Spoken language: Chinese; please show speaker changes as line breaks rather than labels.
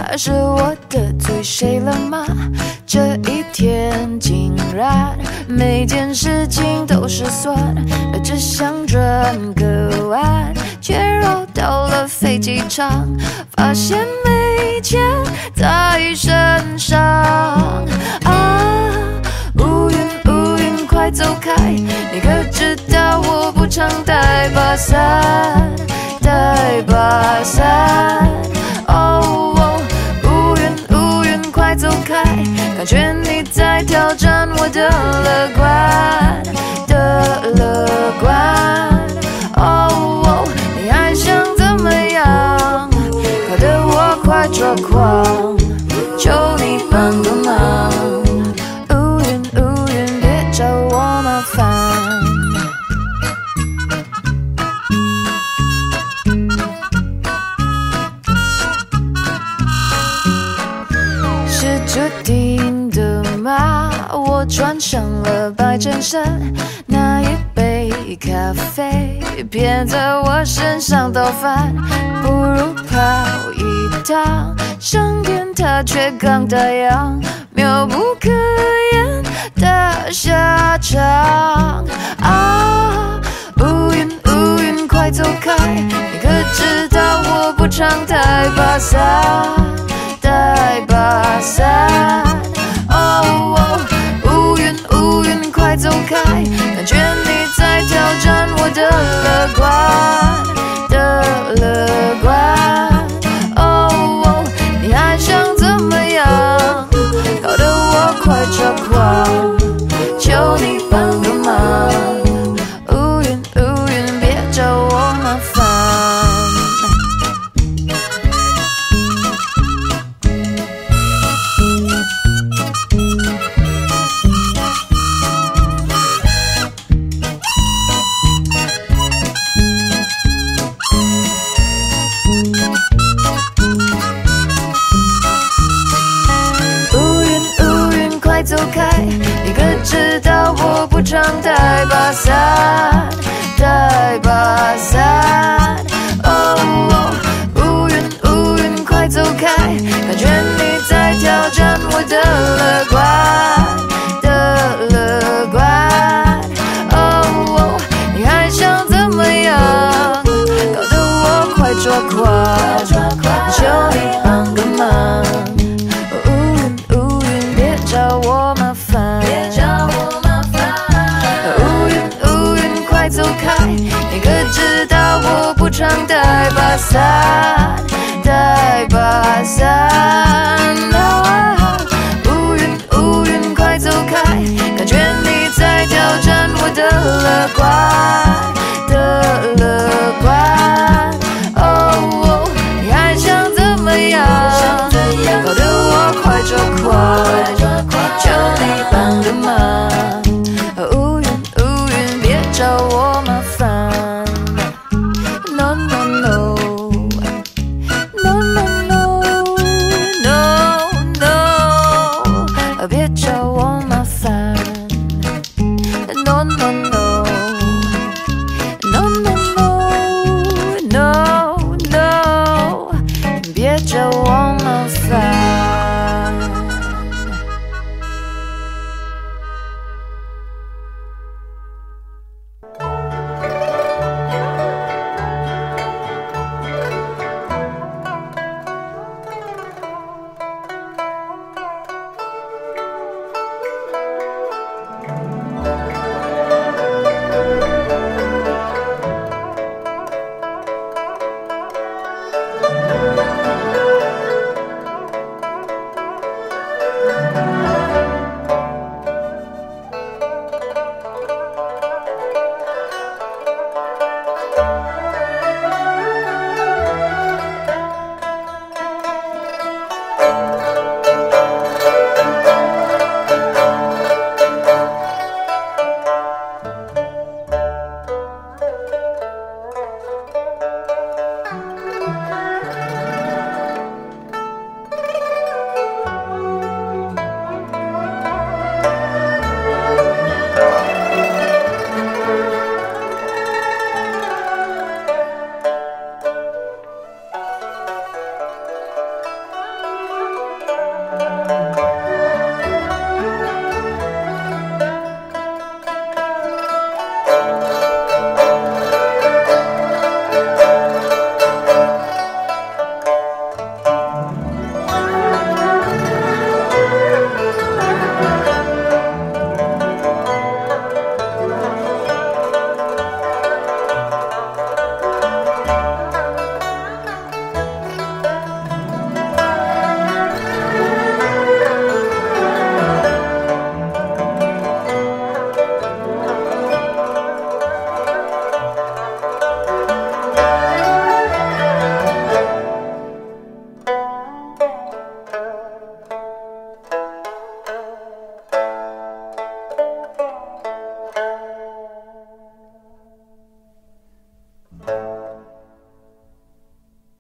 是我得罪谁了吗？这一天竟然每件事情都失算，只想转个弯，却绕到了飞机场，发现没钱在身上。乌云快走开，你可知道我不常带把伞，带把伞。乌云快走开，感觉你在挑战我的乐观，你还想怎么样？搞得我快抓狂，求你帮个忙。乌云别找我麻烦。是注定的吗？我穿上了白衬衫，那一杯咖啡偏在我身上倒翻，不如跑一趟上天它却刚打烊，妙不可言的下场。乌云快走开，你可知道我不常带把伞，带把伞。乌云快走开，感觉你在挑战我的乐观，你还想怎么样？搞得我快抓狂，求你帮个忙。乌云别找我麻烦。走开，你可知道我不常带把伞，带把伞。乌云快走开，感觉你在挑战我的乐观，你还想怎么样？搞得我快抓狂，求你帮个忙。找我麻烦，乌云快走开，你可知道我不常带把伞，带把伞。乌云快走开，感觉你在挑战我的乐观，你还想怎么样？搞得我快抓狂，求你帮个忙。乌云别找我麻烦。 No no no no no no no no， 别找我麻烦。No no